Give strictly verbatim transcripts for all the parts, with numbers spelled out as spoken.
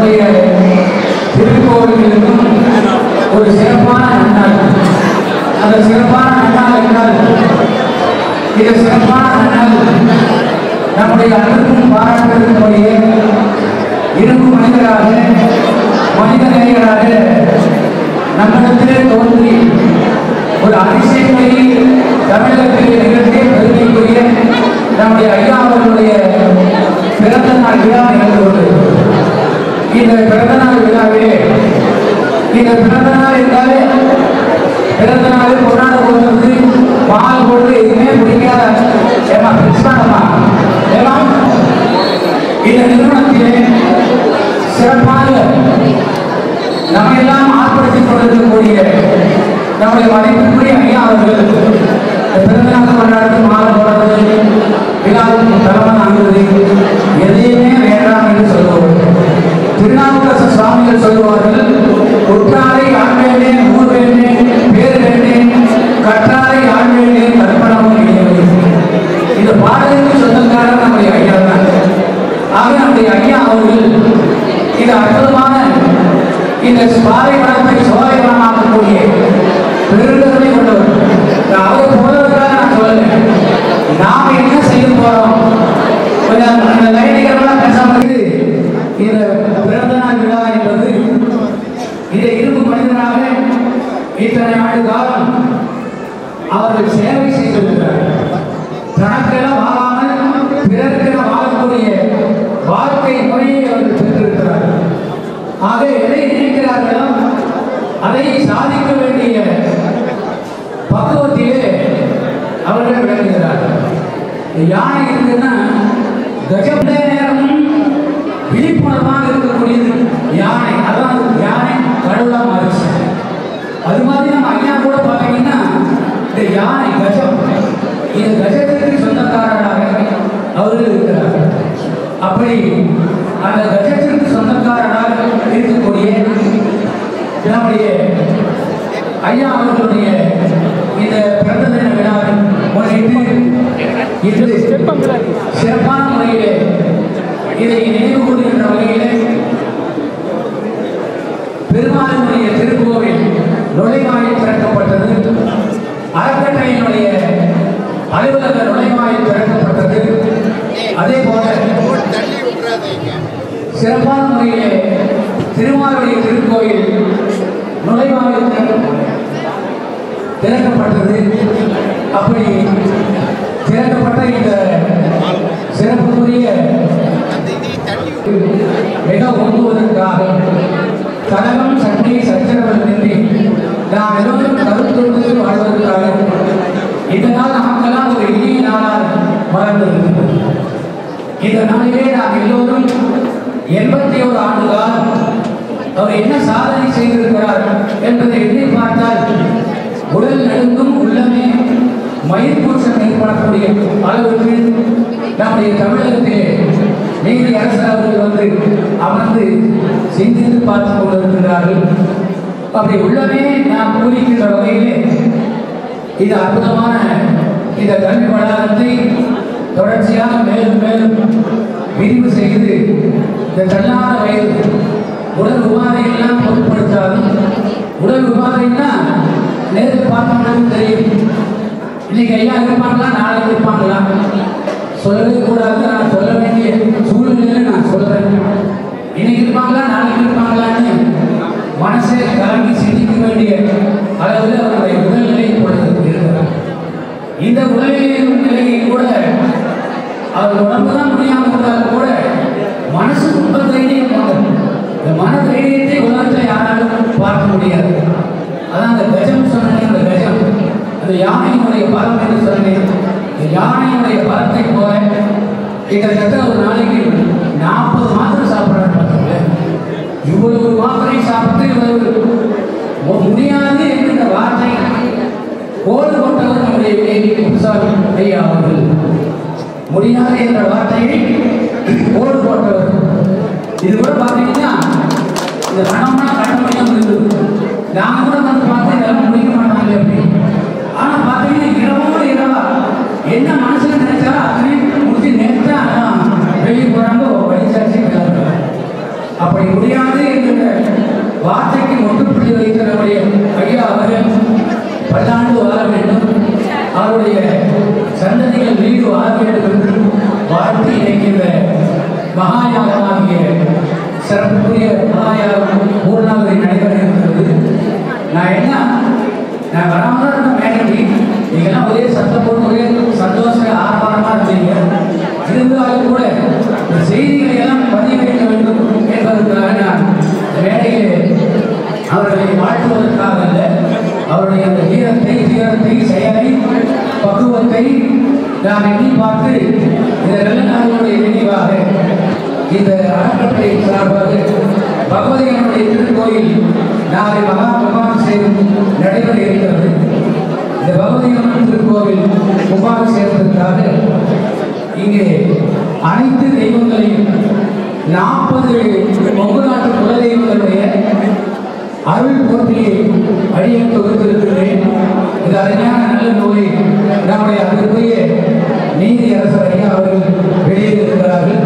நம்முடைய திருக்கோவிலுக்கும் ஒரு சிறப்பான நன்னாள். அந்த சிறப்பான நன்னாள் என்றால் இது சிறப்பான நன்னாள் நம்முடைய அன்புக்கும் பாராட்டுடைய இரும்பு மனிதராக மனித நேயராக நம்மிடத்திலே தோன்றி ஒரு அதிசயங்களை தமிழகத்திலே நிகழ்த்திய பெருமைக்குரிய நம்முடைய ஐயா அவர்களுடைய பிறந்த நாள் விழா நிகழ்ந்தது. இந்த பிறந்த நாள் விழாவிலே இந்த பிறந்த நாள் என்றாலே பிறந்த நாள் கொண்டாட போகிறது பால் போட்டு எதுவுமே பிடிக்காத ஏமா பிரிச்சானமா ஏமா இந்த நிறுவனத்திலே சிறப்பாக நம்ம எல்லாம் ஆர்ப்பரித்துக் கொண்டிருக்கக்கூடிய நம்முடைய மதிப்புக்குரிய ஐயா அவர்கள் பிறந்த நாள் கொண்டாடுறது மாலை போடுறது விழாவுக்கு தலைமை தாங்குவது எதையுமே வேண்டாம் என்று சொல்லுவோம். திருநாவுக்கரசு சுவாமிகள் சொல்லுவார்கள், உற்றாரை ஆண் வேண்டேன், ஊர் வேண்டேன், பேர் வேண்டேன், கற்றாரை ஆண் வேண்டேன், கற்பனமும் இணையவை. இந்த பாடலுக்கு சொந்தக்காரர் நம்முடைய ஐயா தான். ஆக நம்முடைய ஐயா அவர்கள் இது அற்புதமான இந்த பாறை வனத்தை சோலை வனமாக்கக்கூடிய பெருந்தன்மை கொண்டவர். அவரை போனதுக்காக நான் சொல்லல, நாம் என்ன செய்ய போறோம் அந்த லைனிகர்களாக பேசாமல் இந்த பிறந்த நாள் விழா என்பது இதை இரும்பு மனிதனாக இத்தனை ஆண்டு காலம் அவர்கள் சேவை செய்திருக்கிறார். தனக்கென வாழாமல் பிறர்க்கென வாழக்கூடிய வாழ்க்கை முறையை அவர்கள் பெற்றிருக்கிறார். ஆக எதை நினைக்கிறார்களோ அதை சாதிக்க வேண்டிய பக்குவத்திலே அவர்கள் விளங்குகிறார்கள். யானை இருக்குன்னா கஜம் நேரமும் விழிப்புணர்வாக இருக்கக்கூடியது யானை. அதான் யானை கடவுளா மாறிச்சு. அது மாதிரி நம்ம ஐயா கூட பார்த்தீங்கன்னா இந்த யானை கஜம், இந்த கஜத்திற்கு சொந்தக்காரராக அவர்கள் இருக்கிறார்கள். அப்படி அந்த கஜத்திற்கு சொந்தக்காரராக இருக்கக்கூடிய நம்முடைய ஐயா அவர்களுடைய இந்த பிறந்த தின விழாவை முன்னிட்டு சிறப்பான முறையிலே இதை நினைவு கூறுகின்ற வகையிலே பெருமாளுடைய திருக்கோவில் நுழைவாயில் திறக்கப்பட்டது. அறக்கட்டளையினுடைய அலுவலக நுழைவாயில் திறக்கப்பட்டது. அதே போல சிறப்பான முறையிலே திருமாலுடைய திருக்கோயில் நுழைவாயில் திறக்கப்பட்டது. அப்படி திறக்கப்பட்ட இந்த சிறப்புக்குரிய மிக ஒங்குவதற்காக கலகம் சண்டை சச்சரவனின்றி நாம் எல்லோரும் கருத்தொழுது வாழ்வதற்காக இந்த நாள் நமக்கெல்லாம் ஒரு இனிய நாளால் மறந்திருக்கிறது. இந்த நாளிலே நாம் எல்லோரும் எண்பத்தி ஒரு ஆண்டு காலம் அவர் என்ன சாதனை செய்திருக்கிறார் என்பதை எண்ணி பார்த்தால் உடல் நடுங்கும், உள்ளமே மயிர்கூச்சம் ஏற்படக்கூடிய அளவுக்கு நம்முடைய தமிழகத்திலே நீதி யரசர அவர்கள் வந்து அமர்ந்து சிந்தித்து பார்த்துக் கொண்டிருக்கிறார்கள். அப்படி உள்ளமே நாம் கூறிக்கின்ற வகையிலே இது அற்புதமான இந்த கல்வி வளாகத்தை தொடர்ச்சியாக மேலும் மேலும் விரிவு செய்து இந்த தள்ளாத வயது உடல் உபாதையெல்லாம் பொருட்படுத்தாது. உடல் உபாதைன்னா நேரில் பார்த்தவங்களுக்கு தெரியும். இன்னைக்கு ஐயா இருப்பாங்களா, நாளைக்கு இருப்பாங்களா சொல்லவே கூடாது. நான் சொல்ல வேண்டிய சூழ்நிலையில நான் சொல்றேன். இன்னைக்கு இருப்பாங்களா, நாளைக்கு இருப்பாங்களான்னு மனசை கலங்கி சிந்திக்க வேண்டிய அளவில் அவருடைய உடல்நிலை இருக்கிறார். இந்த உடல்நிலையின் நிலையை கூட அவர் உடம்பு தான் முடியாமல் இருந்தாலும் கூட மனசு ரொம்ப தைரியம் போகும். இந்த மன தைரியத்தை உலகத்தில் யாராலும் பார்க்க முடியாது. அதான் அந்த கஜம் சொன்னேன். அந்த கஜம் அந்த யானையினுடைய பலம் என்று சொன்னேன். இந்த யானையினுடைய பலத்தை போல கிட்டத்தட்ட ஒரு நாளைக்கு நாற்பது மாத்திரை சாப்பிட்றாரு. பார்த்தீங்களா, இவ்வளவு மாத்திரை சாப்பிட்டு இவ்வளவு முடியாது என்கின்ற வார்த்தை கோடு கொண்டவர் நம்முடைய ஐயா அவர்கள். முடியாது என்ற வார்த்தையை கோடு போட்டவர். இது கூட பார்த்தீங்கன்னா இந்த மனம்னா கட்டமையாக இருந்தது. நாங்கள் கூட வந்து பார்த்து இதெல்லாம் முடிக்க மாட்டாங்க அப்படி. ஆனால் பார்த்தீங்கன்னா இரவோடு இரவா என்ன மனசில் நினைச்சாலும் அத்தனை முடிச்சு நேற்று வெளியே போகிறாங்க, வடிச்சாச்சு. அப்படி முடியாது என்கிற வார்த்தைக்கு முற்றுப்புள்ளி வைத்த நம்முடைய ஐயா அவர்கள் பல்லாண்டு வாழ வேண்டும், அவருடைய சந்ததிகள் வீடு வாழ வேண்டும் என்று வாழ்த்து இணைக்கின்ற மகாயாகமாகிய சிறப்புக்குரிய மகாயாகம் மூணு நாள் நடைபெற இருக்கிறது. நான் என்ன நான் வராமல் இருந்த மேடைக்கு நீங்கள்லாம் ஒரே சத்தம் போட்டு ஒரே சந்தோஷம் ஆரம்பமாக இருந்தீங்க. இருந்தாலும் கூட இந்த செய்திகளை எல்லாம் பதிவு வைக்க வேண்டும் என்பதற்காக நான் மேடையில் அவர்களை வாழ்த்துவதற்காக அல்ல, அவருடைய அந்த வீரத்தை வீரத்தை செயலை பக்குவத்தை நான் எண்ணி பார்த்து இந்த நல்ல நாளுடைய நினைவாக இந்த அறக்கட்டளை சார்பாக பகவதையனுடைய திருக்கோயில் நாளை மகா கும்பாபிஷேகம் நடைபெற இருக்கிறது. இந்த பகவதையன் திருக்கோவில் கும்பாபிஷேகத்திற்காக இங்கே அனைத்து தெய்வங்களையும் நாற்பது கொங்கு நாட்டு குலதெய்வங்களுடைய அருள் போட்டியை அடியை தொகுத்திருக்கிறேன். இது அருமையான நல்ல நூலை நம்முடைய அதற்குரிய நீதி அரசர் ஐயா அவர்கள் வெளியிட்டிருக்கிறார்கள்.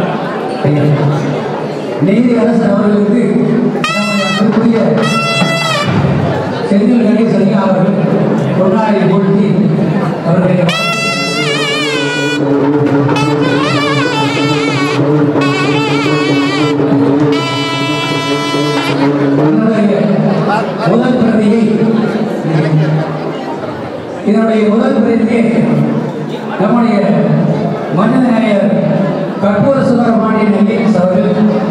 நீதி அரசர் அவர்களுக்கு நம்முடைய அதற்குரிய செந்தில் கணேசன் ஐயா அவர்கள் பொன்னாடை போட்டி அவருடைய முதல் பிரதியை இதனுடைய முதல் பிரதியை நம்முடைய மனித நேயர் கற்பூர சுந்தரபாண்டியன் ஐ.ஏ.எஸ் அவர்கள்